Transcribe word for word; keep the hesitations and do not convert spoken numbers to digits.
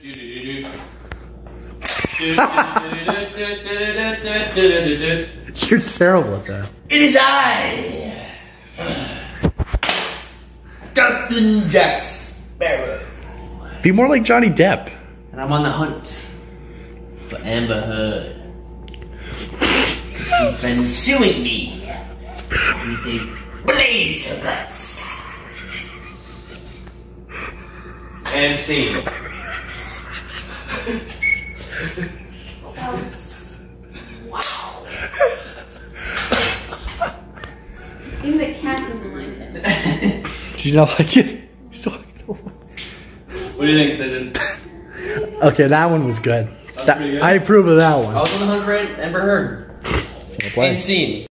You're terrible at that. It is I, Captain Jack Sparrow. Be more like Johnny Depp. And I'm on the hunt for Amber Heard. She's been suing me with a blaze of guts. And scene. That was... Wow. Even the cat didn't like it. Did you not like it? So what do you think, Sid? Okay, that one was good. That was That, pretty good. I approve of that one. I was on the hunt for Amber Heard. And scene.